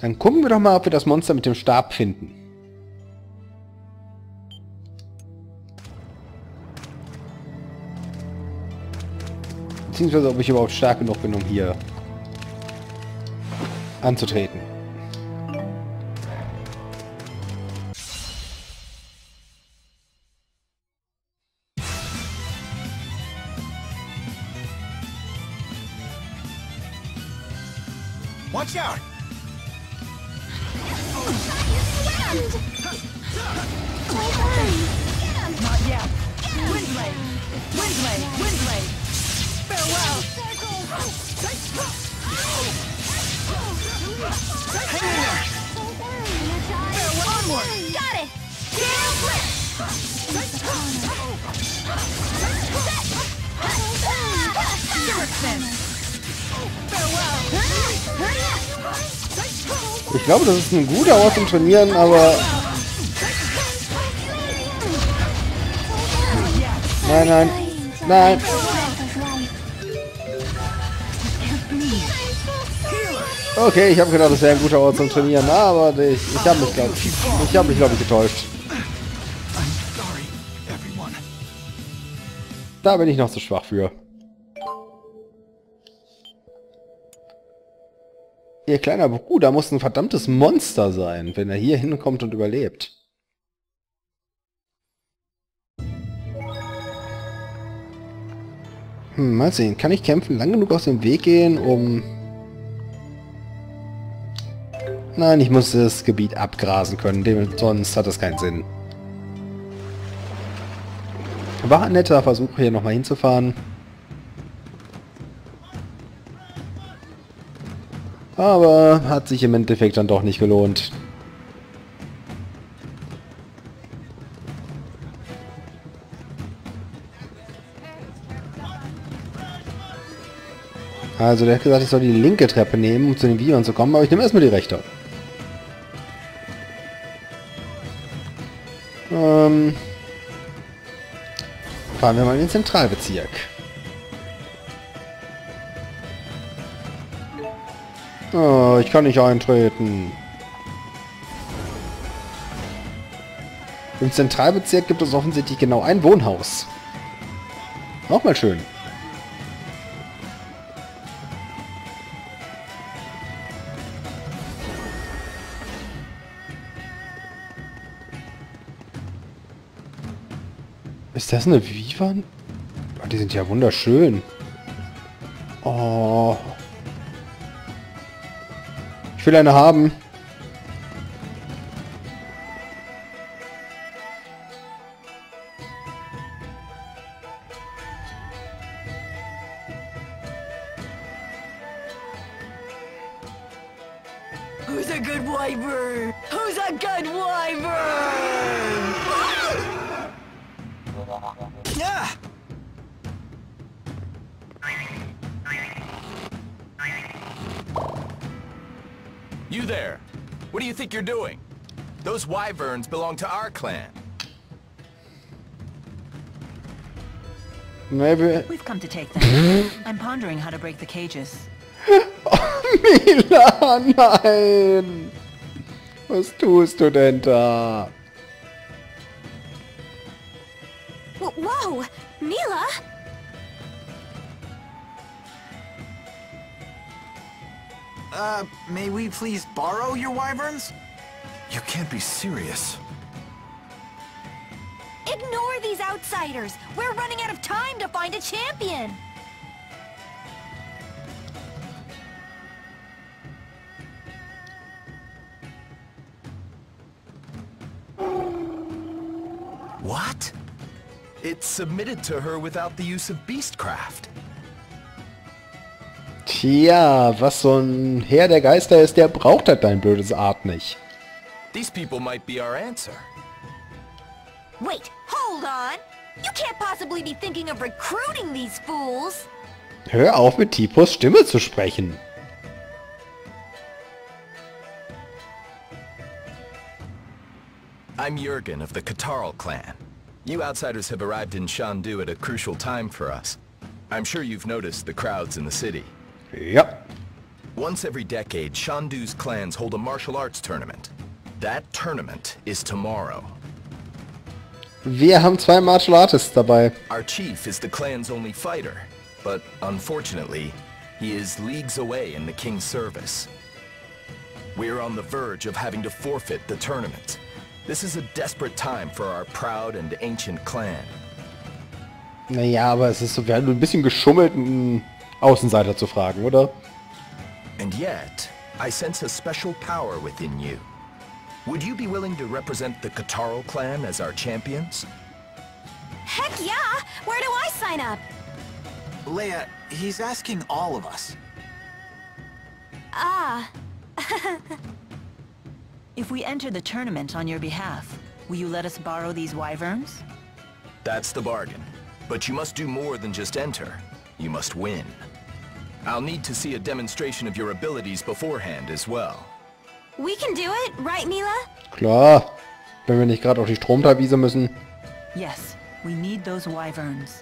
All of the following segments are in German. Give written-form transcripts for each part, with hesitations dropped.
Dann gucken wir doch mal, ob wir das Monster mit dem Stab finden. Beziehungsweise, ob ich überhaupt stark genug bin, um hier anzutreten. Watch out! Not yet. Windblade! Windblade! Windblade! Farewell! Hang in there! Farewell! Onward! Got it! Tail flip! Shiver spin! Farewell! Ich glaube, das ist ein guter Ort zum Trainieren, aber... Nein, nein, nein. Okay, ich habe gedacht, das wäre ein guter Ort zum Trainieren, aber ich habe mich, glaube ich, getäuscht. Da bin ich noch zu schwach für. Ihr kleiner Bruder muss ein verdammtes Monster sein, wenn er hier hinkommt und überlebt. Mal sehen. Kann ich kämpfen lang genug aus dem Weg gehen, um... Nein, ich muss das Gebiet abgrasen können, sonst hat das keinen Sinn. War ein netter Versuch, hier nochmal hinzufahren. Aber hat sich im Endeffekt dann doch nicht gelohnt. Also der hat gesagt, ich soll die linke Treppe nehmen, um zu den Viren zu kommen, aber ich nehme erstmal die rechte. Fahren wir mal in den Zentralbezirk. Oh, ich kann nicht eintreten. Im Zentralbezirk gibt es offensichtlich genau ein Wohnhaus. Auch mal schön. Ist das eine Vivan? Oh, die sind ja wunderschön. Oh. Ich will eine haben. Who's a good wyvern? Who's a good wyvern? Yeah! You there! What do you think you're doing? Those wyverns belong to our clan. Maybe. We've come to take them. I'm pondering how to break the cages. Oh, Mila, nein! Was tust du denn da? Whoa! Mila? May we please borrow your wyverns? You can't be serious. Ignore these outsiders! We're running out of time to find a champion! What? It's submitted to her without the use of beastcraft. Tja, was so ein Herr der Geister ist, der braucht halt dein blödes Art nicht. These people might be our answer. Wait, hold on! You can't possibly be thinking of recruiting these fools! Hör auf, mit Tipos Stimme zu sprechen. I'm Jürgen of the Katarl clan. You outsiders have arrived in Shandu at a crucial time for us. I'm sure you've noticed the crowds in the city. Ja. Once every decade, Shandu's clans hold a martial arts tournament. That tournament is tomorrow. Wir haben 2 Martial Artists dabei. Our chief is the clan's only fighter, but unfortunately, he is leagues away in the king's service. We're on the verge of having to forfeit the tournament. This is a desperate time for our proud and ancient clan. Naja, aber es ist so, wir haben ein bisschen geschummelt, einen Außenseiter zu fragen, oder? And yet, I sense a special power within you. Would you be willing to represent the Kataro clan as our champions? Heck yeah! Where do I sign up? Leia, he's asking all of us. Ah. If we enter the tournament on your behalf, will you let us borrow these wyverns? That's the bargain. But you must do more than just enter. You must win. I'll need to see a demonstration of your abilities beforehand as well. We can do it, right, Mila? Klar. Wenn wir nicht gerade auf die Stromtalwiese müssen. Yes, we need those wyverns.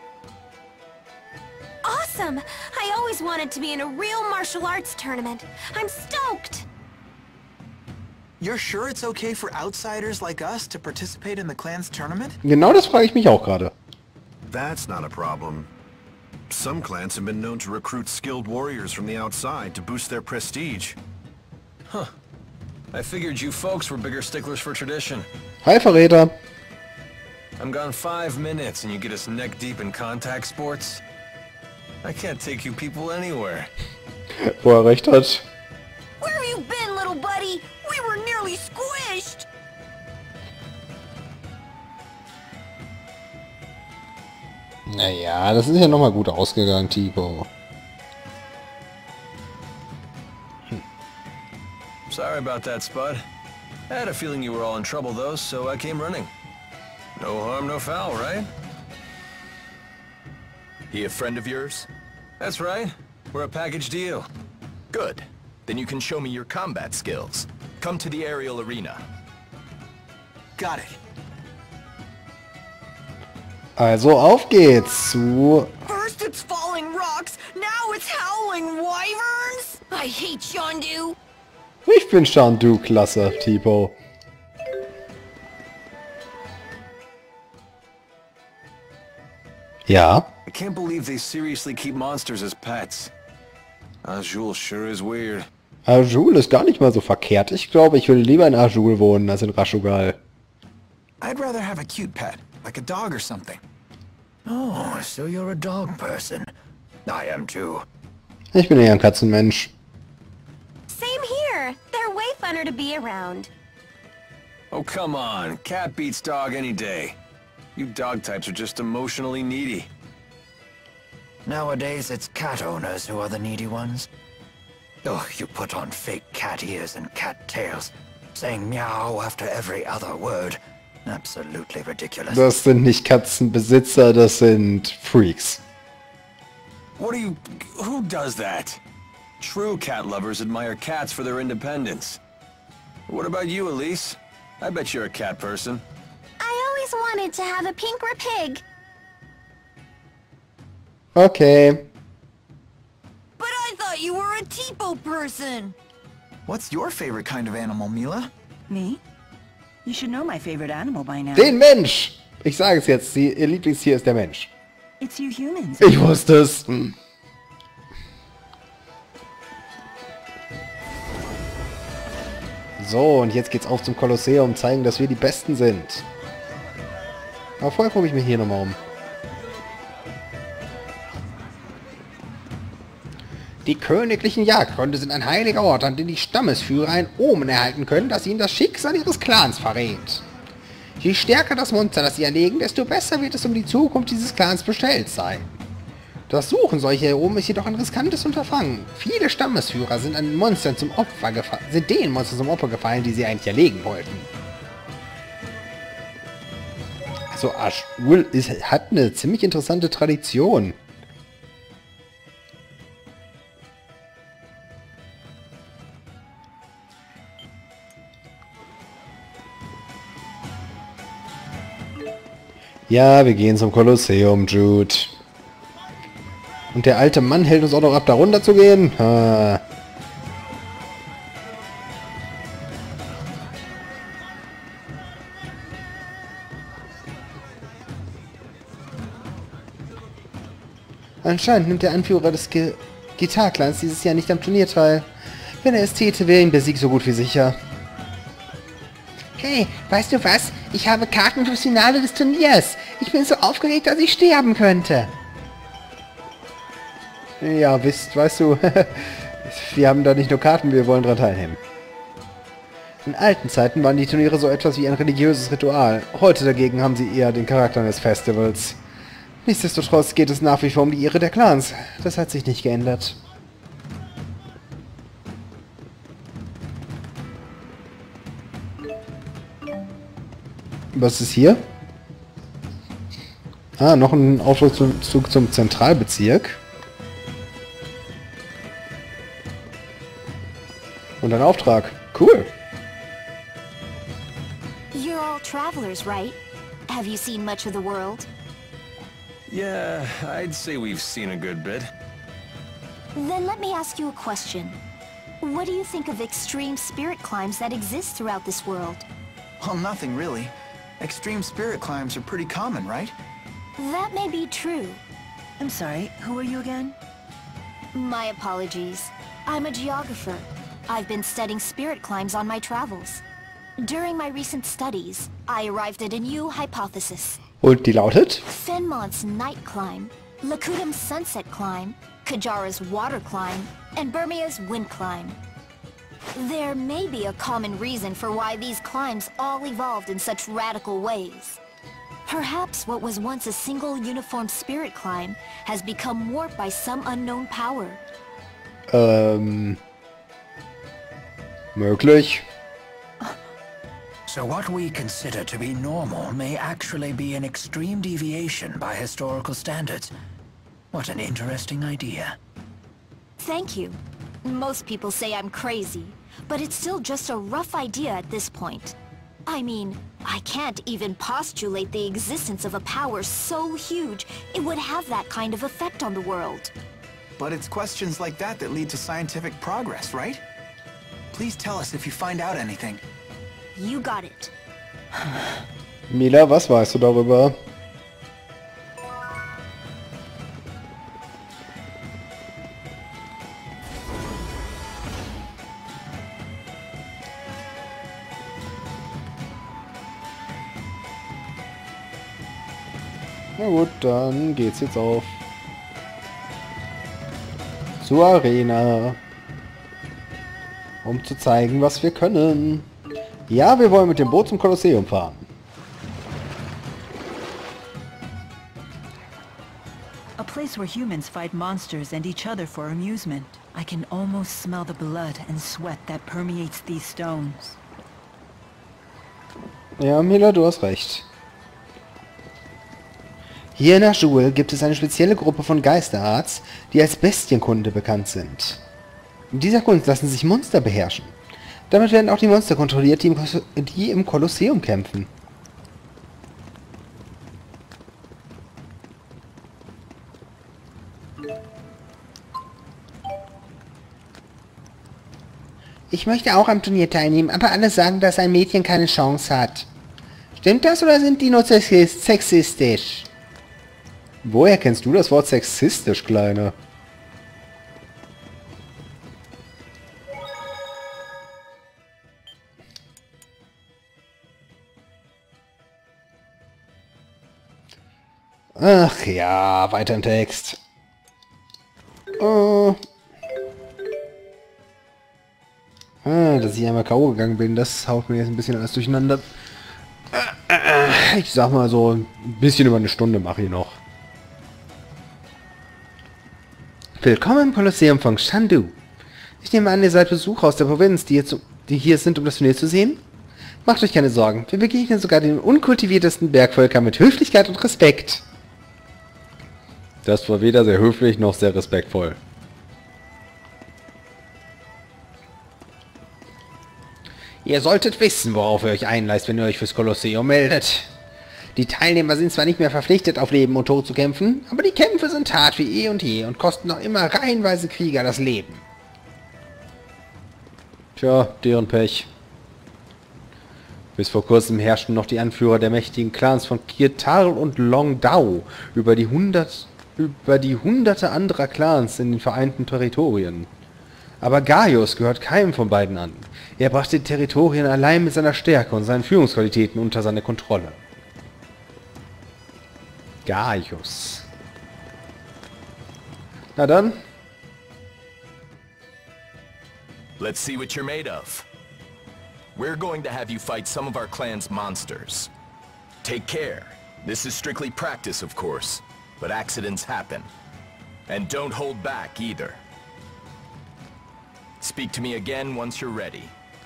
Awesome! I always wanted to be in a real martial arts tournament. I'm stoked! You're sure it's okay for outsiders like us to participate in the clan's tournament? Genau das frage ich mich auch gerade. That's not a problem. Some clans have been known to recruit skilled warriors from the outside to boost their prestige. I figured you folks were bigger sticklers for tradition. Hi, Verräter. I'm gone 5 minutes and you get us neck deep in contact sports? I can't take you people anywhere. Wo er recht hat. Where have you been, little buddy? We were nearly squished! Naja, das ist ja nochmal gut ausgegangen, Tipo. Sorry about that, Spud. I had a feeling you were all in trouble though, so I came running. No harm, no foul, right? He a friend of yours? That's right. We're a package deal. Good. Then you can show me your combat skills. Come to the aerial arena. Got it. Also, auf geht's zu... First it's falling rocks, now it's howling wyverns? I hate Shandu! Ich bin Shandu, klasse, Tipo. Ja? I can't believe they seriously keep monsters as pets. Azul sure is weird. Azul ist gar nicht mal so verkehrt. Ich glaube, ich würde lieber in Azul wohnen als in Rashugal. I'd rather have a cute pet, like a dog or something. Oh, so you're a dog person. I am too. Ich bin eher ein Katzenmensch. Same here. They're way funner to be around. Oh, come on. Cat beats dog any day. You dog types are just emotionally needy. Nowadays, it's cat owners who are the needy ones. Oh, you put on fake cat ears and cat tails, saying meow after every other word. Absolutely ridiculous. Das sind nicht Katzenbesitzer, das sind Freaks. What are you... who does that? True cat lovers admire cats for their independence. What about you, Elise? I bet you're a cat person. I always wanted to have a pink pig. Okay. But I thought you were a Tipo person! What's your favorite kind of animal, Mila? Me? You should know my favorite animal by now. Den Mensch! Ich sage es jetzt, ihr Lieblingstier ist der Mensch. It's you humans. Ich wusste es. So, und jetzt geht's auf zum Kolosseum, zeigen, dass wir die Besten sind. Aber vorher gucke ich mich hier nochmal um. Die königlichen Jagdgründe sind ein heiliger Ort, an dem die Stammesführer ein Omen erhalten können, das ihnen das Schicksal ihres Clans verrät. Je stärker das Monster, das sie erlegen, desto besser wird es um die Zukunft dieses Clans bestellt sein. Das Suchen solcher Omen ist jedoch ein riskantes Unterfangen. Viele Stammesführer sind den Monstern zum Opfer gefallen, die sie eigentlich erlegen wollten. Also Azul hat eine ziemlich interessante Tradition. Ja, wir gehen zum Kolosseum, Jude. Und der alte Mann hält uns auch noch ab, da runter zu gehen. Anscheinend nimmt der Anführer des Gitarclans dieses Jahr nicht am Turnier teil. Wenn er es täte, wäre ihm der Sieg so gut wie sicher. Hey, weißt du was? Ich habe Karten fürs Finale des Turniers. Ich bin so aufgeregt, dass ich sterben könnte. Ja, weißt du, wir haben da nicht nur Karten, wir wollen daran teilnehmen. In alten Zeiten waren die Turniere so etwas wie ein religiöses Ritual. Heute dagegen haben sie eher den Charakter eines Festivals. Nichtsdestotrotz geht es nach wie vor um die Ehre der Clans. Das hat sich nicht geändert. Was ist hier? Ah, noch ein Aufzug zum Zentralbezirk. Und ein Auftrag. Cool. You're all travelers, right? Have you seen much of the world? Yeah, I'd say we've seen a good bit. Then let me ask you a question. What do you think of extreme spirit climbs that exist throughout this world? Well, nothing really. Extreme spirit climbs are pretty common, right? That may be true. I'm sorry, who are you again? My apologies. I'm a geographer. I've been studying spirit climbs on my travels. During my recent studies, I arrived at a new hypothesis. Und die lautet? Fenmont's night climb, Lakudam's sunset climb, Kajara's water climb, and Burmia's wind climb. There may be a common reason for why these climbs all evolved in such radical ways. Perhaps what was once a single uniform spirit climb has become warped by some unknown power. Möglich. So what we consider to be normal may actually be an extreme deviation by historical standards. What an interesting idea. Thank you. Most people say I'm crazy, but it's still just a rough idea at this point. I mean, I can't even postulate the existence of a power so huge it would have that kind of effect on the world. But it's questions like that that lead to scientific progress, right? Please tell us if you find out anything. You got it. Mila, was weißt du darüber? Na gut, dann geht's jetzt auf zur Arena, um zu zeigen, was wir können. Ja, wir wollen mit dem Boot zum Kolosseum fahren. A place where humans fight monsters and each other for amusement. I can almost smell the blood and sweat that permeates these stones. Ja, Mila, du hast recht. Hier in Najul gibt es eine spezielle Gruppe von Geisterarts, die als Bestienkunde bekannt sind. In dieser Kunst lassen sich Monster beherrschen. Damit werden auch die Monster kontrolliert, die im Kolosseum kämpfen. Ich möchte auch am Turnier teilnehmen, aber alle sagen, dass ein Mädchen keine Chance hat. Stimmt das oder sind die nur sexistisch? Woher kennst du das Wort sexistisch, Kleiner? Ach ja, weiter im Text. Dass ich einmal K.O. gegangen bin, das haut mir jetzt ein bisschen alles durcheinander. Ich sag mal so, ein bisschen über eine Stunde mache ich noch. Willkommen im Kolosseum von Shandu. Ich nehme an, ihr seid Besucher aus der Provinz, die hier sind, um das Turnier zu sehen. Macht euch keine Sorgen, wir begegnen sogar den unkultiviertesten Bergvölkern mit Höflichkeit und Respekt. Das war weder sehr höflich noch sehr respektvoll. Ihr solltet wissen, worauf ihr euch einlasst, wenn ihr euch fürs Kolosseum meldet. Die Teilnehmer sind zwar nicht mehr verpflichtet, auf Leben und Tod zu kämpfen, aber die Kämpfe sind hart wie eh und je und kosten noch immer reihenweise Krieger das Leben. Tja, deren Pech. Bis vor kurzem herrschten noch die Anführer der mächtigen Clans von Kirtarl und Longdao über die über die hunderte anderer Clans in den Vereinten Territorien. Aber Gaius gehört keinem von beiden an. Er brachte die Territorien allein mit seiner Stärke und seinen Führungsqualitäten unter seine Kontrolle. Gaius. Na dann. Let's see what you're made of. We're going to have you fight some of our clan's monsters. Take care. This is strictly practice, of course, but accidents happen. And don't hold back either. Speak to me again once you're ready.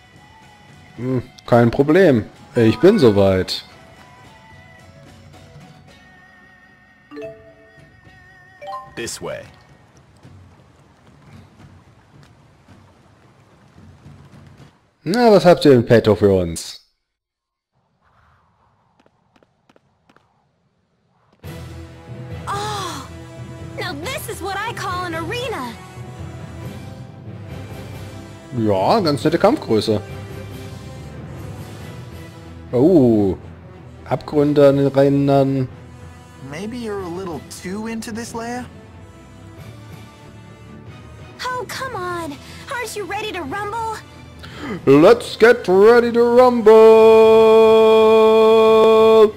Kein Problem. Ich bin soweit. This way. Na, was habt ihr in petto für uns? Oh, now this is what I call an arena. Ja, ganz nette Kampfgröße. Oh, Abgründe an den Rändern. Maybe you're a little too into this, Leia? Oh, come on. Aren't you ready to rumble? Let's get ready to rumble!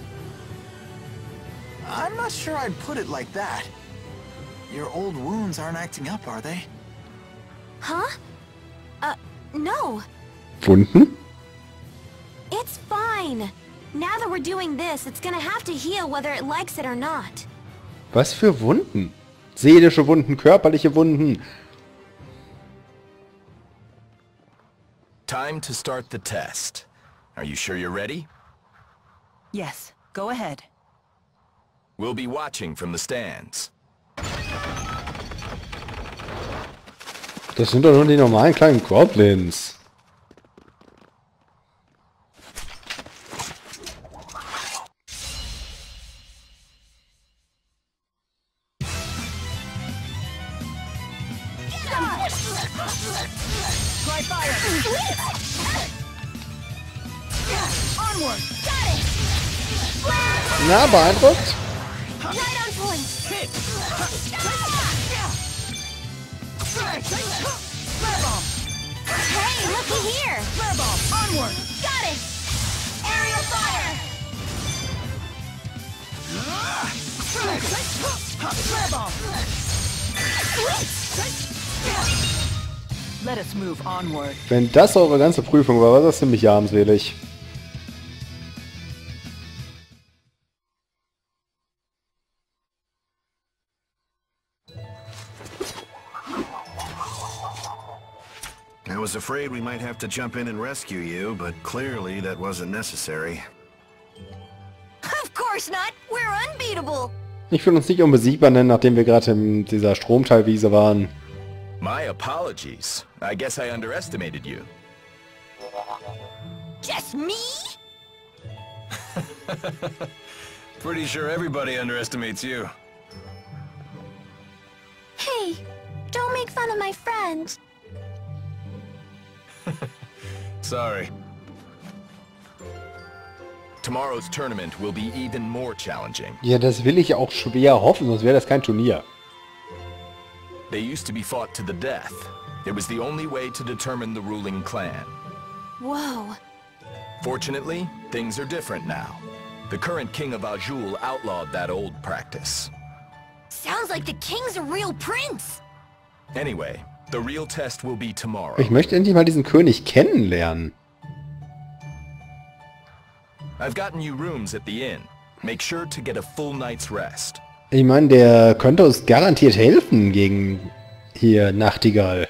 I'm not sure I'd put it like that. Your old wounds aren't acting up, are they? Huh? No. Wunden? It's fine. Now that we're doing this, it's gonna have to heal whether it likes it or not. Was für Wunden? Seelische Wunden, körperliche Wunden. Time to start the test. Are you sure you're ready? Yes, go ahead. We'll be watching from the stands. Das sind doch nur die normalen kleinen Goblins. Na, beeindruckt? Right on point. Hey, looky here. Flare bomb, onward. Got it. Aerial fire. Flare bomb! Let us move onward. Wenn das eure ganze Prüfung war, war das ziemlich armselig. I was afraid we might have to jump in and rescue you, but clearly that wasn't necessary. Of course not. We're unbeatable. Ich will uns nicht unbesiegbar nennen, nachdem wir gerade in dieser Stromteilwiese waren. My apologies. I guess I underestimated you. Just me? Pretty sure everybody underestimates you. Hey, don't make fun of my friend. Sorry. Tomorrow's tournament will be even more challenging. Ja, das will ich auch schwer hoffen, sonst wäre das kein Turnier. They used to be fought to the death. It was the only way to determine the ruling clan. Whoa. Fortunately, things are different now. The current king of Azul outlawed that old practice. Sounds like the king's a real prince. Anyway, the real test will be tomorrow. Ich möchte endlich mal diesen König kennenlernen. I've gotten you rooms at the inn. Make sure to get a full night's rest. Ich meine, der könnte uns garantiert helfen gegen hier Nachtigall.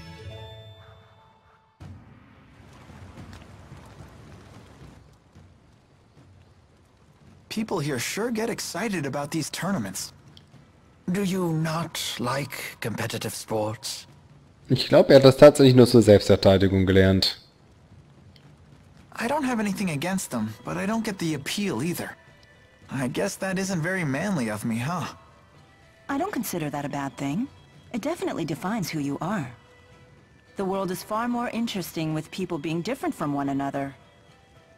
People here sure get excited about these tournaments. Do you not like competitive sports? Ich glaube, er hat das tatsächlich nur zur Selbstverteidigung gelernt. I don't have anything against them, but I don't get the appeal either. I guess that isn't very manly of me, huh? I don't consider that a bad thing. It definitely defines who you are. The world is far more interesting with people being different from one another.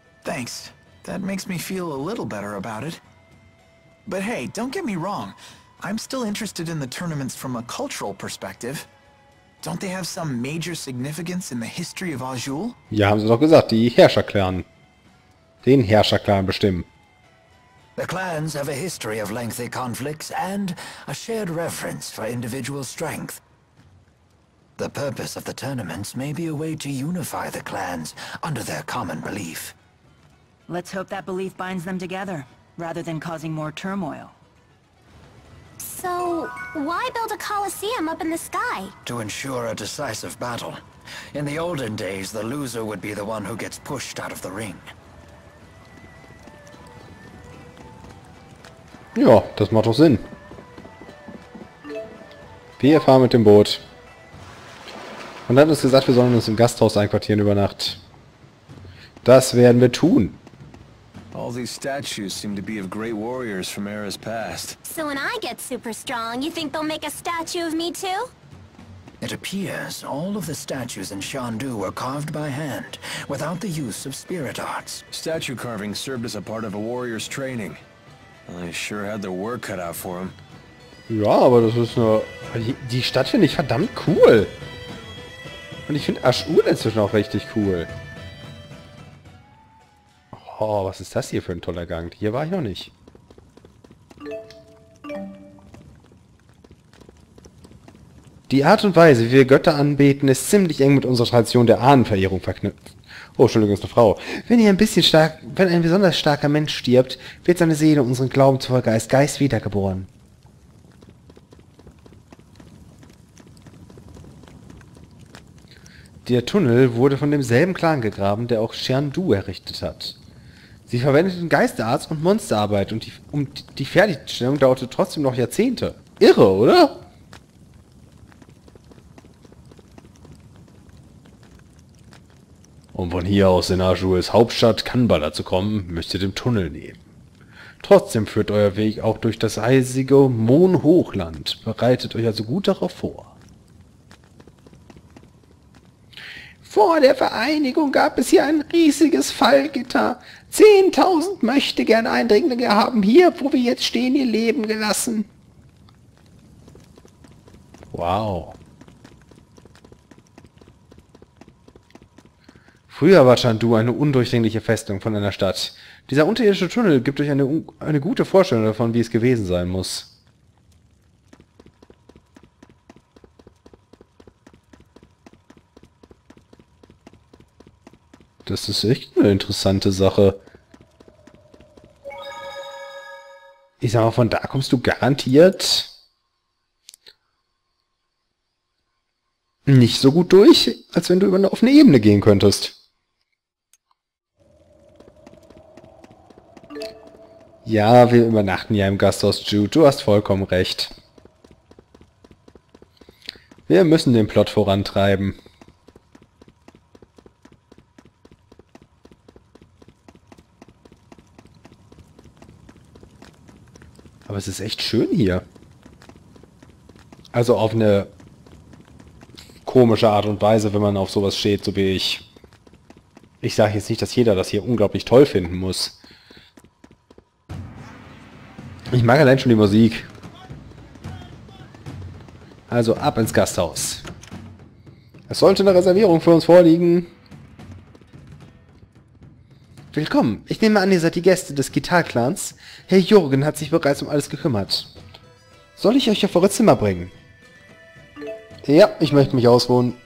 Thanks. That makes me feel a little better about it. But hey, don't get me wrong. I'm still interested in the tournaments from a cultural perspective. Don't they have some major significance in the history of Azul? Ja, haben sie doch gesagt, die Herrscherclan. Den Herrscherclan bestimmen. The clans have a history of lengthy conflicts and a shared reverence for individual strength. The purpose of the tournaments may be a way to unify the clans under their common belief. Let's hope that belief binds them together, rather than causing more turmoil. So, why build a coliseum up in the sky? To ensure a decisive battle. In the olden days, the loser would be the one who gets pushed out of the ring. Ja, das macht doch Sinn. Wir fahren mit dem Boot. Und dann hat uns gesagt, wir sollen uns im Gasthaus einquartieren über Nacht. Das werden wir tun. All these statues seem to be of great warriors from eras past. So when I get super strong, you think they'll make a statue of me too? It appears all of the statues in Shandu were carved by hand, without the use of spirit arts. Statue carving served as a part of a warrior's training. They sure had their work cut out for them. Ja, aber das ist eine... Die Stadt finde ich verdammt cool. Und ich finde Azul inzwischen auch richtig cool. Oh, was ist das hier für ein toller Gang? Hier war ich noch nicht. Die Art und Weise, wie wir Götter anbeten, ist ziemlich eng mit unserer Tradition der Ahnenverehrung verknüpft. Oh, Entschuldigung, ist eine Frau. Wenn ein besonders starker Mensch stirbt, wird seine Seele unseren Glauben zufolge als Geist wiedergeboren. Der Tunnel wurde von demselben Clan gegraben, der auch Shandu errichtet hat. Sie verwendeten Geisterarzt und Monsterarbeit und die Fertigstellung dauerte trotzdem noch Jahrzehnte. Irre, oder? Um von hier aus in Azuls Hauptstadt Kanbala zu kommen, müsst ihr den Tunnel nehmen. Trotzdem führt euer Weg auch durch das eisige Mon-Hochland. Bereitet euch also gut darauf vor. Vor der Vereinigung gab es hier ein riesiges Fallgitter. 10.000 möchtegern Eindringlinge haben hier, wo wir jetzt stehen, ihr Leben gelassen. Wow. Früher war Shandu eine undurchdringliche Festung von einer Stadt. Dieser unterirdische Tunnel gibt euch eine gute Vorstellung davon, wie es gewesen sein muss. Das ist echt eine interessante Sache. Ich sag mal, von da kommst du garantiert nicht so gut durch, als wenn du über eine offene Ebene gehen könntest. Ja, wir übernachten ja im Gasthaus Jude. Du hast vollkommen recht. Wir müssen den Plot vorantreiben. Aber es ist echt schön hier. Also auf eine komische Art und Weise, wenn man auf sowas steht, so wie ich. Ich sage jetzt nicht, dass jeder das hier unglaublich toll finden muss. Ich mag allein schon die Musik. Also ab ins Gasthaus. Es sollte eine Reservierung für uns vorliegen. Willkommen. Ich nehme an, ihr seid die Gäste des Gitarclans. Herr Jürgen hat sich bereits um alles gekümmert. Soll ich euch auf eure Zimmer bringen? Ja, ich möchte mich ausruhen.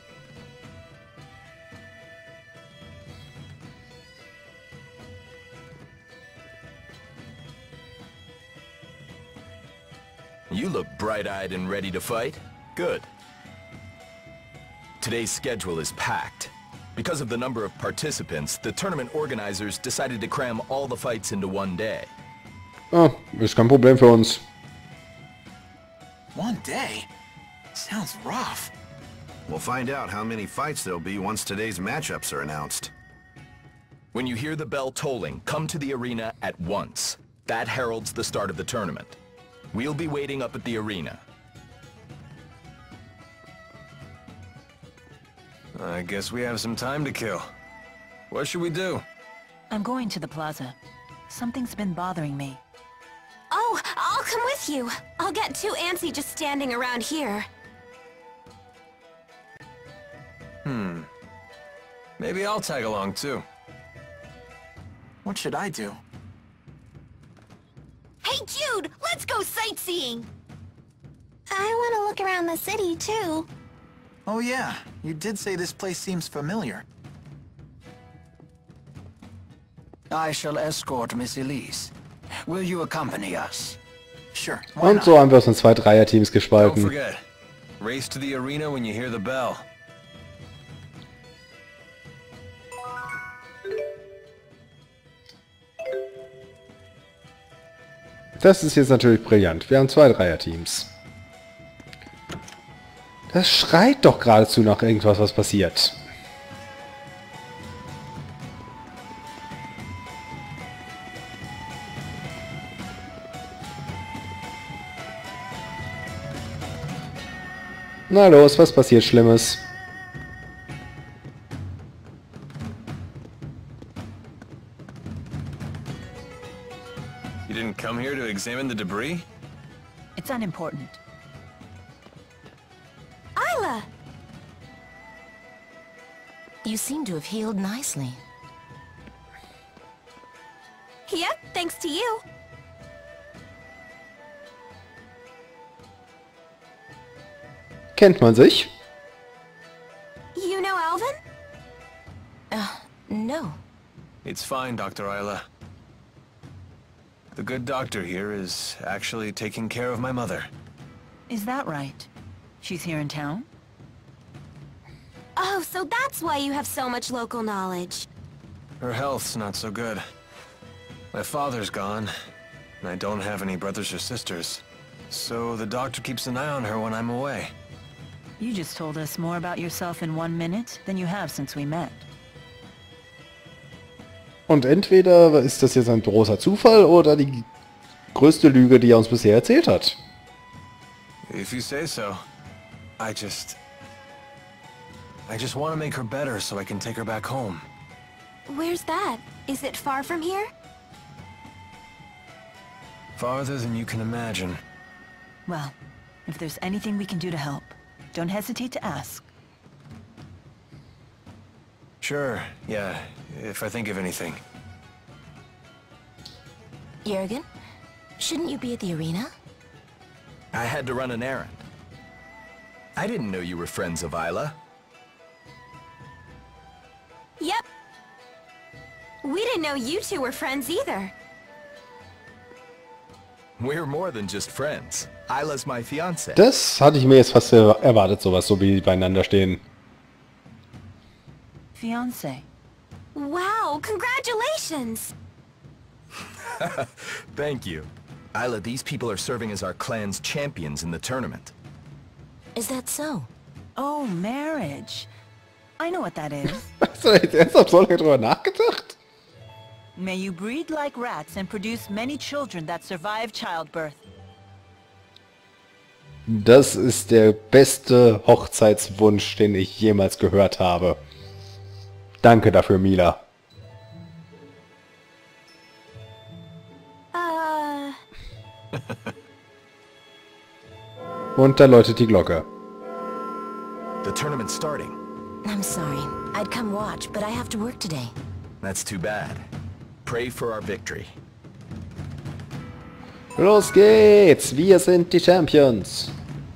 You look bright-eyed and ready to fight? Good. Today's schedule is packed. Because of the number of participants, the tournament organizers decided to cram all the fights into one day. Ah, ist kein Problem für uns. One day? Sounds rough. We'll find out how many fights there'll be once today's matchups are announced. When you hear the bell tolling, come to the arena at once. That heralds the start of the tournament. We'll be waiting up at the arena. I guess we have some time to kill. What should we do? I'm going to the plaza. Something's been bothering me. Oh, I'll come with you. I'll get too antsy just standing around here. Maybe I'll tag along too. What should I do? Hey, Jude! Let's go sightseeing! I want to look around the city, too. Oh yeah, you did say this place seems familiar. I shall escort Miss Elise. Will you accompany us? Sure, why Und not? so haben wir uns in 2 Dreierteams Don't gespalten. forget, race to the arena when you hear the bell. Das ist jetzt natürlich brillant. Wir haben 2 Dreierteams. Das schreit doch geradezu nach irgendwas, was passiert. Na los, was passiert Schlimmes? You didn't come here to examine the debris? It's unimportant. Isla! You seem to have healed nicely. Yep, thanks to you. Kennt man sich? You know Alvin? No. It's fine, Dr. Isla. The good doctor here is actually taking care of my mother. Is that right? She's here in town? Oh, so that's why you have so much local knowledge. Her health's not so good. My father's gone, and I don't have any brothers or sisters. So the doctor keeps an eye on her when I'm away. You just told us more about yourself in 1 minute than you have since we met. Und entweder ist das jetzt ein großer Zufall oder die größte Lüge, die er uns bisher erzählt hat. If you say so. I just want to make her better so I can take her back home. Where's that? Is it far from here? Farther than you can imagine. Well, if there's anything we can do to help, don't hesitate to ask. Sure, yeah, if I think of anything. Jürgen, shouldn't you be at the arena? I had to run an errand. I didn't know you were friends of Isla. Yep. We didn't know you two were friends either. We're more than just friends. Isla's my fiancé. Das hatte ich mir jetzt fast erwartet, sowas, so wie die beieinander stehen. Fiancé. Wow, congratulations! Thank you. Isla, these people are serving as our clan's champions in the tournament. Is that so? Oh, marriage. I know what that is. Hast du jetzt ernsthaft so lange drüber nachgedacht? May you breed like rats and produce many children that survive childbirth. Das ist der beste Hochzeitswunsch, den ich jemals gehört habe. Danke dafür, Mila. Und da läutet die Glocke. The tournament's starting. I'm sorry. I'd come watch, but I have to work today. That's too bad. Pray for our victory. Los geht's! Wir sind die Champions!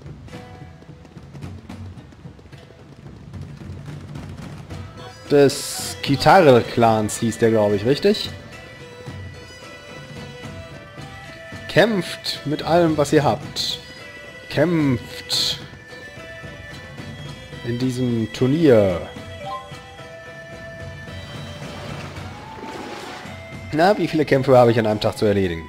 Des Gitarre-Clans hieß der, glaube ich, richtig? Kämpft mit allem, was ihr habt. Kämpft in diesem Turnier. Na, wie viele Kämpfe habe ich an einem Tag zu erledigen?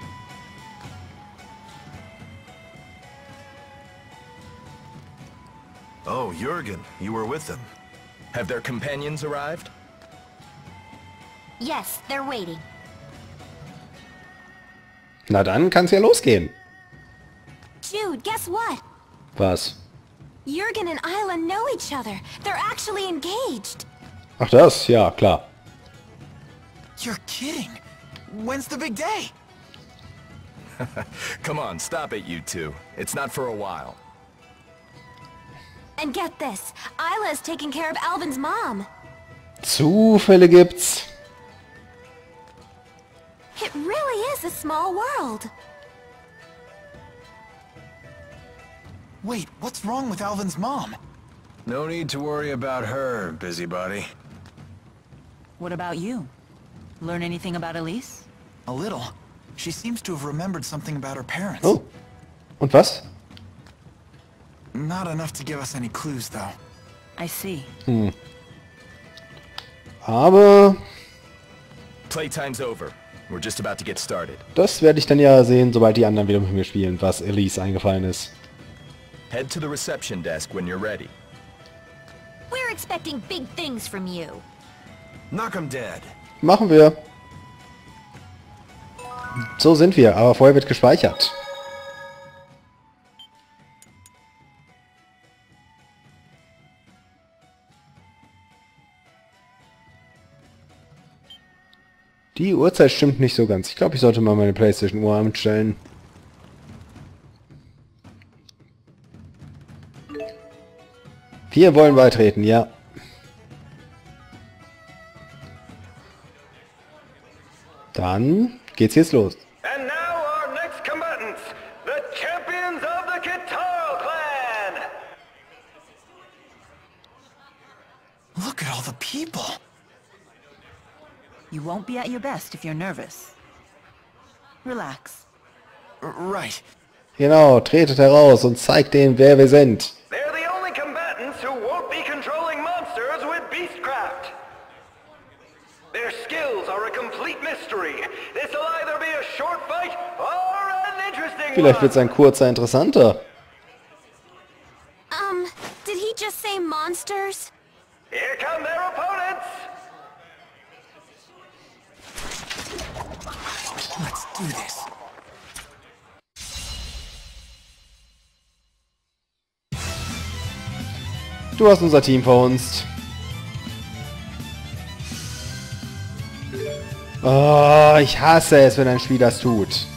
Oh, Jürgen, you were with them. Have their companions arrived? Yes, they're waiting. Na dann kann's ja losgehen. Jude, guess what? Was? Jürgen and Isla know each other. They're actually engaged. Ach das? Ja, klar. You're kidding. When's the big day? Come on, stop it, you two. It's not for a while. And get this, Isla's taking care of Alvin's mom. Zufälle gibt's. It really is a small world. Wait, what's wrong with Alvin's mom? No need to worry about her, busybody. What about you? Learn anything about Elise? A little. She seems to have remembered something about her parents. Oh. Und was? Not enough to give us any clues, though. I see. Aber Playtime's over. We're just about to get started. das werde ich dann ja sehen, sobald die anderen wieder mit mir spielen, was Elise eingefallen ist. Head to the reception desk when you're ready. We're expecting big things from you. Knock 'em dead. Machen wir. So sind wir, aber vorher wird gespeichert. Die Uhrzeit stimmt nicht so ganz. Ich glaube, ich sollte mal meine PlayStation-Uhr anstellen. Wir wollen beitreten, ja. Dann geht's jetzt los. And now our next combatants, the champions of the Kitaro clan! Look at all the people! You won't be at your best if you're nervous. Relax. Right. Genau, tretet heraus und zeigt denen, wer wir sind. They're the only combatants who won't be controlling monsters with Beastcraft. Their skills are a complete mystery. This'll either be a short fight or an interesting Vielleicht one. wird's ein kurzer, interessanter. Did he just say monsters? Here come their opponents! Let's do this. Du hast unser Team verhunzt. Oh, ich hasse es, wenn ein Spiel das tut.